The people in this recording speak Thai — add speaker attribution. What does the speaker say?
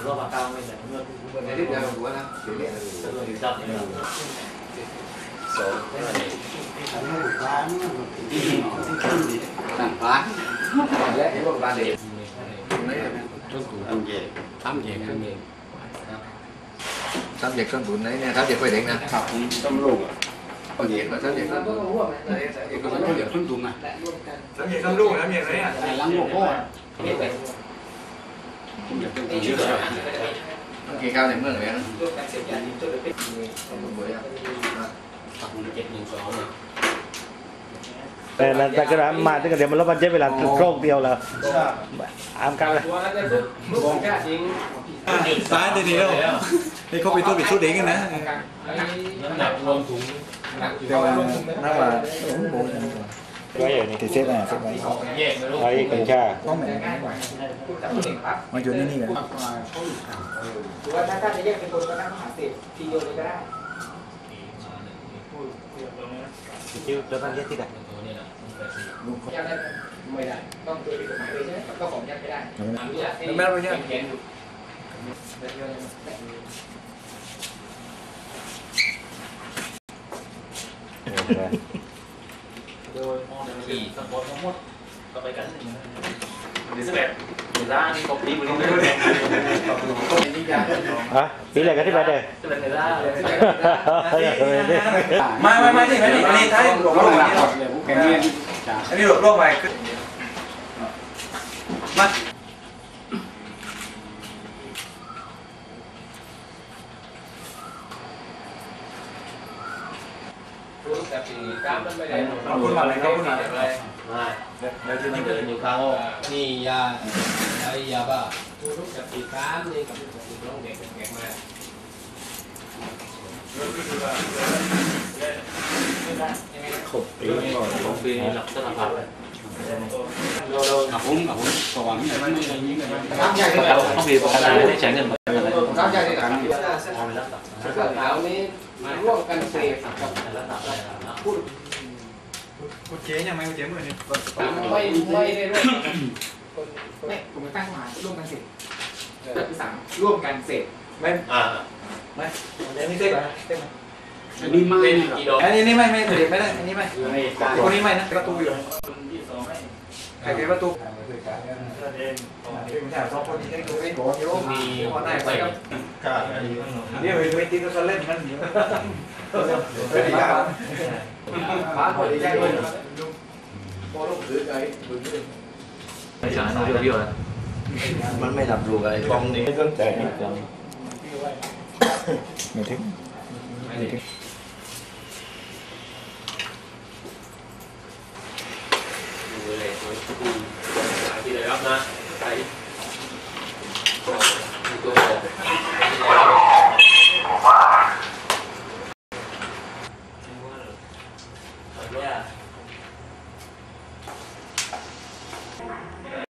Speaker 1: รอบเก้าไม่แต่เมื่อวันนี้ที่เดียวหัวนะเดี๋ยวนี้จับเนี่ยสองไม่มาเลยต่างร้านและไอ้พวกร้านเด็กทำเด็กต้นทุนไหนเนี่ยทำเด็กไปเด็กนะครับต้มลูกทำเด็กทำเด็กต้นทุนเด็กก็ทำเด็กต้นทุนนะทำเด็กต้นลูกทำเด็กอะไรอ่ะล้างหัวพ่อกี่ก้าวในเมืองเลยนะ
Speaker 2: แต่กระดานมาตั้งแต่เดี๋ยวมันลบมันเจ็บเวลาโรคเดียวแล้วอามกันเลย
Speaker 3: ซ้ายดีแล้วนี่เขาไปตัวปิดชุดเองกันนะ
Speaker 1: หนักรวมถุง
Speaker 3: เดี๋ยวน่าว่า
Speaker 2: ไว้อย่างนี้ติดเส้นอะไรเส้นไว้กัญชา
Speaker 3: ต้องเหมือนมาอยู่นี่กัน
Speaker 4: หรือว่าถ้าจะแยกเป็นคนก็นั่งมหาเศรษฐทีเดียวเลยก็ได้
Speaker 2: จิ้วจะตั้งแยกที่ไหน
Speaker 4: แยกได้ไม่ได้ต้องตัวผิดกฎหมายเลยใช่ไหมก็ของแยกไม่ได้อนุญาตให้เขียนอยู่
Speaker 1: โดยขี่สปอร์ตทั้งหมดก็ไปกันเดี๋ยวแบบเดี๋ยวร้านนี้ก็ปีมันไม่ได้
Speaker 2: ฮะปีอะไรกันที่ไปเด้
Speaker 3: ไม่นี่อันนี้ท้ายหลวงร่วงมาอันนี้หลวงร่วงไปขึ้นมาเอาคุณมาเลยครับคุณมาเลยเดี๋ยวจะนี่เดินอยู่ข้าง
Speaker 1: นี่ยาไอ้ยาบ้าทุกจับปีกามนี่กับติดร้องเด็กแก่มากขบปีนี้หลับสารพัดเลยเราหนักหุ้มสว่างนี่ไม่ได้ยิงกันต้องมีประกันอะไรได้ใช้เงินประกันอะไร
Speaker 4: ต้องใช้ในหลังเอานี้มาร่วมกันเสพกับพูด
Speaker 3: คุณเจ๊ยังไม่คุณเจ๊เมื่อนี้
Speaker 4: ไม่ได้ร่วมไม่ผมตั้งมาร่วมกันเสพที่สามร่วมกันเสพ
Speaker 3: ไม่ไม่อันนี้เต็มเต็ม
Speaker 1: อันนี้ไม่
Speaker 3: อันนี้ไม่เด็ดไม่ได้อันนี้ไม่คนนี้ไม่นะประตูอยู่ใครเป็นประตูสองคนนี้ให้ดูไอ้โก้ที่มีคนไหนไปกับนี่ไม่ตีก็เล่นมันอยู่ไม่ดีครับฟ้าพอดีใจด้วยพอต้องถือไอ้บึ้ง
Speaker 1: ไม่ใช่น้องเบี้ยวมันไม่รับรู้อะไรกองนี้ไม่ต้องใจ
Speaker 2: ไม่ถึง
Speaker 1: ที่ได้รับนะใส่ตัวบอก